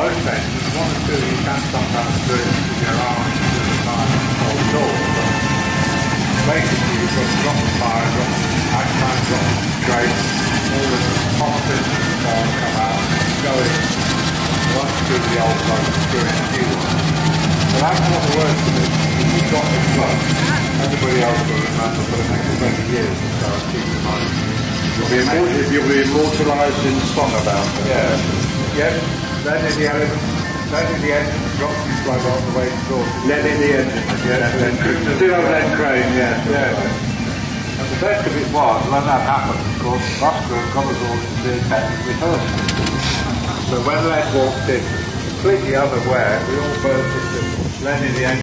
most engines, one or two you can sometimes do it with your arm to the time and hold door, but basically you've got to drop the fire, drop the outline, drop the straight, all the top pins and so on come out, go in, once through the old plug and screw in a new one. So that's what the worst of it, if you've got the plug, everybody else will remember for the next 20 years, so keep in mind. You'll be immortalised in song about it. Yeah. Yes, then in the element, then in the engine, drop the plug on the way to door. Then in the engine, Yeah, still on that crane, yeah. And the best of it was, when that happened, of course, Oscar got us all to do technical rehearsal. So when Len walked in, completely unaware, we all burst into Len in the engine.